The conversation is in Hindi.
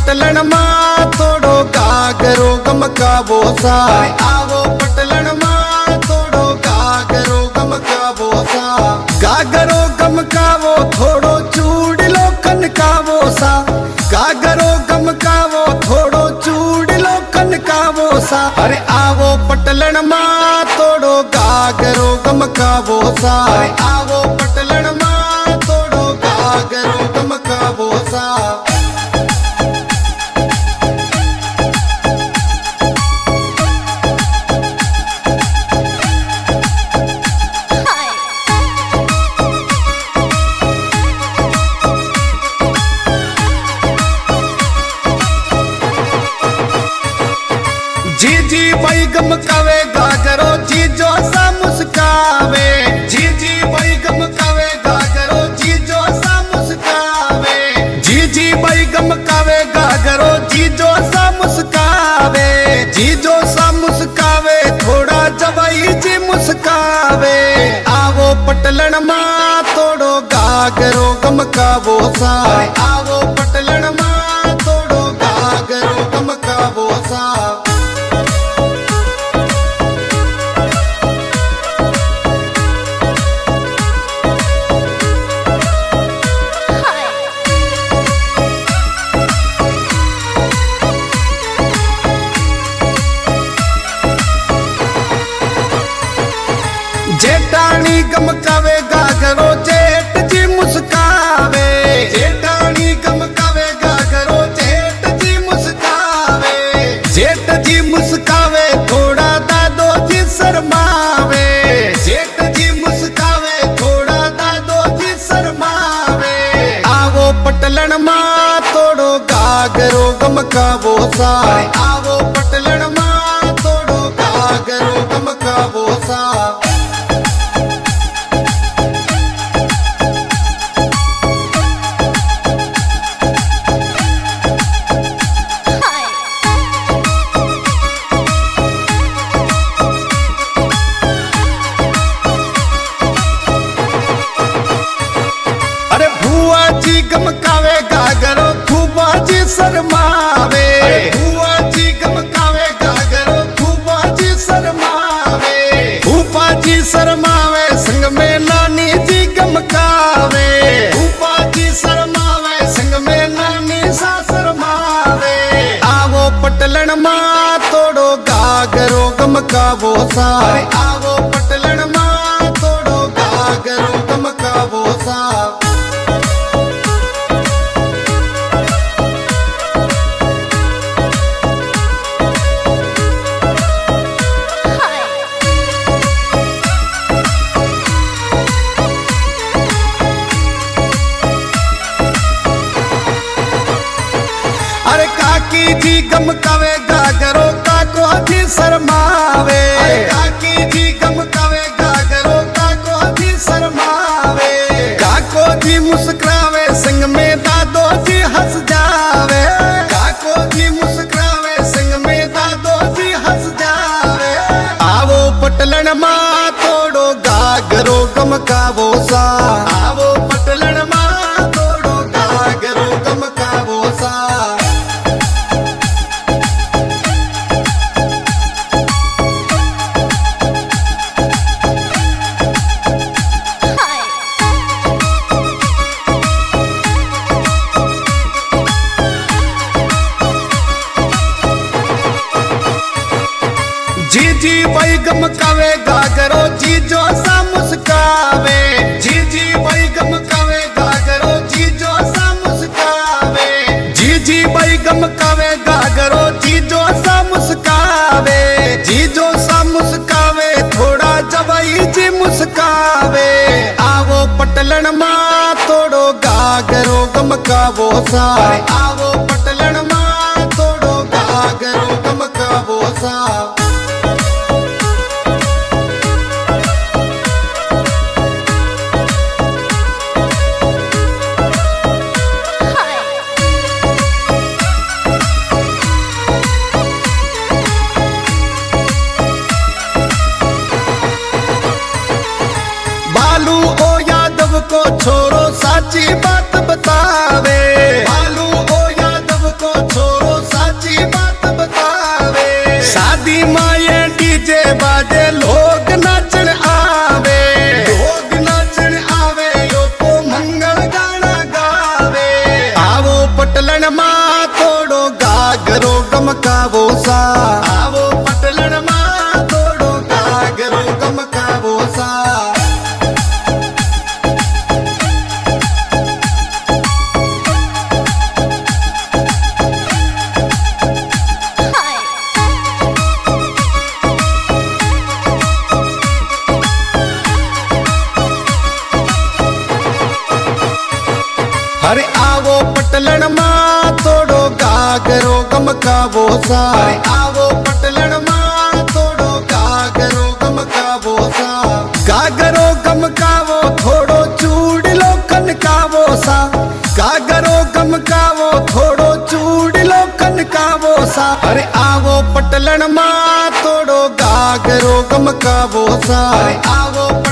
पटलन मां थोड़ो गागरो गमकावो सा। आवो पटलन मां थोड़ो गागरो गमकावो सा। गागरो गमकावो थोड़ो चूड़लो खनकावो सा। गागरो गमकावो थोड़ो चूड़लो खनकावो सा। अरे आवो पटलन मां थोड़ो गागरो गमकावो सा। आवो पटलन मां थोड़ो गागरो गमकावो सा। जी जी भाई गमकावे गागरो जीजो सा मुस्कावे। जी जी भाई गमकावे गागरो जीजो सा मुस्कावे। जी जी भाई गमकावे गागरो जीजो सा मुस्कावे। जीजो सा मुस्कावे थोड़ा जवाई जी मुस्कावे। आवो पटलन मां थोड़ो गागरो गमकावो सा। आवो पटलन मां थोड़ो गागरो गमकावो सा। जेठानी गमकावे गागरो जेठ जी मुस्कावे। जेठानी गमकावे गागरो जेठ जी मुस्कावे। जेठ जी मुस्कावे थोड़ा दादो जी शर्मावे। जेठ जी मुस्कावे थोड़ा दादो जी शर्मावे। आवो पटलन मां थोड़ो गागरो गमकावो सा। आवो पटलन मां थोड़ो गागरो गमकावो सा। गमकावे गागरो फूफा जी शर्मावे। फूफा जी गमकावे गागरो फूफा जी शर्मावे। फूफा जी शर्मावे संग में नानी जी गमकावे। फूफा जी शर्मावे संग में नानी सा शर्मावे। आवो पटलन मां थोड़ो गागरो गमकावो सा। आवो पटलन मां थोड़ो गागरो गमकावो सा। अरे काकी जी गमकावे गागरो काको जी शर्मावे। काकी जी गमकावे गागरो काको जी शर्मावे। काको जी मुस्कुरावे संग में दादो जी हंस जावे। काको जी मुस्कुरावे संग में दादो जी हंस जावे। आवो पटलन मां थोड़ो गागरो गमकावो सा। आवो पटलन मां थोड़ो गागरो गमकावो सा। जी जी भाई गमकावे गागरो जीजो सा मुस्कावे। जी जी भाई गमकावे गागरो जीजो सा मुस्कावे। जी जी भाई गमकावे गागरो जीजो सा मुस्कावे। जीजो सा मुस्कावे थोड़ा जवाई जी मुस्कावे। आवो पटलन मां थोड़ो गागरो गमकावो सा। आवो पटलन मां थोड़ो गागरो गमकावो सा। बालू ओ यादव को छोरो साची बात बतावे। बालू ओ यादव को सा। आवो पटलन मां थोड़ो घाघरो गमकावो सा। अरे आवो पटलन मां थोड़ो घाघरो गमकावो सा। अरे आवो पटलन मां थोड़ो घाघरो गमकावो सा। घाघरो गमकावो थोड़ो चूड़लो कनकावो सा। घाघरो गमकावो थोड़ो चूड़लो कनकावो सा। अरे आवो पटलन मां थोड़ो घाघरो गमकावो सा। अरे आवो